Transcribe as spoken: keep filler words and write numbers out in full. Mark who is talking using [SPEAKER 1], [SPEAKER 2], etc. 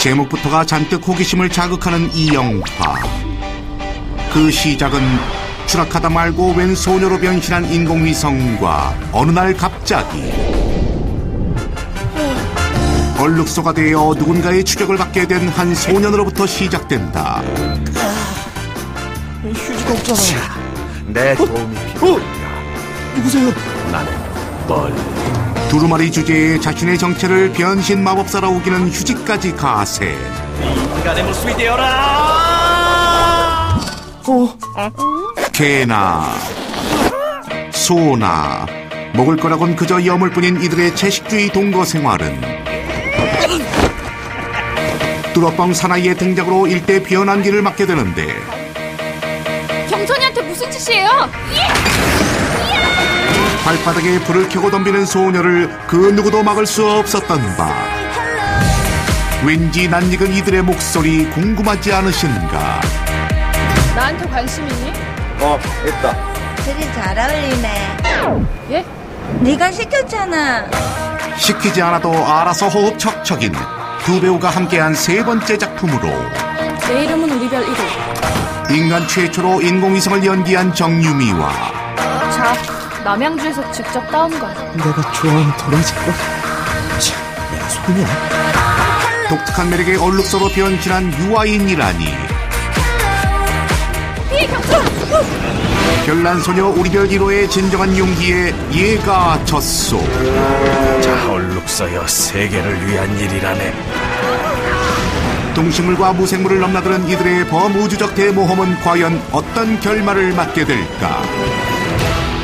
[SPEAKER 1] 제목부터가 잔뜩 호기심을 자극하는 이 영화. 그 시작은 추락하다 말고 웬 소녀로 변신한 인공위성과 어느 날 갑자기 얼룩소가 되어 누군가의 추격을 받게 된 한 소년으로부터 시작된다.
[SPEAKER 2] 휴지가 없잖아.
[SPEAKER 3] 자, 내 도움이 필요해.
[SPEAKER 2] 누구세요?
[SPEAKER 3] 나는 멀리.
[SPEAKER 1] 두루마리 주제에 자신의 정체를 변신 마법사로 우기는 휴지까지 가세.
[SPEAKER 3] 인간의 모습이 되어라.
[SPEAKER 2] 어?
[SPEAKER 1] 개나 소나 먹을 거라곤 그저 여물뿐인 이들의 채식주의 동거 생활은 뚜러뻥 사나이의 등장으로 일대 변환기를 맞게 되는데,
[SPEAKER 4] 경천이한테 무슨 짓이에요?
[SPEAKER 1] 발바닥에 불을 켜고 덤비는 소녀를 그 누구도 막을 수 없었던 바. 왠지 낯익은 이들의 목소리 궁금하지 않으신가?
[SPEAKER 4] 나한테 관심 있니?
[SPEAKER 3] 어, 있다.
[SPEAKER 5] 둘이 잘 어울리네.
[SPEAKER 4] 예?
[SPEAKER 5] 네가 시켰잖아.
[SPEAKER 1] 시키지 않아도 알아서 호흡 척척인 두 배우가 함께한 세 번째 작품으로
[SPEAKER 4] 내 이름은 우리별 일 호.
[SPEAKER 1] 인간 최초로 인공위성을 연기한 정유미와
[SPEAKER 4] 자, 남양주에서 직접 따온 거야.
[SPEAKER 2] 내가 좋아하는 도라지꽃. 참, 내가 소냐?
[SPEAKER 1] 독특한 매력의 얼룩소로 변신한 유아인이라니.
[SPEAKER 4] 피해 경천!
[SPEAKER 1] 별난 소녀 우리별 일 호의 진정한 용기에 예가 졌소.
[SPEAKER 3] 자, 얼룩서여 세계를 위한 일이라네.
[SPEAKER 1] 동식물과 무생물을 넘나드는 이들의 범우주적 대모험은 과연 어떤 결말을 맞게 될까?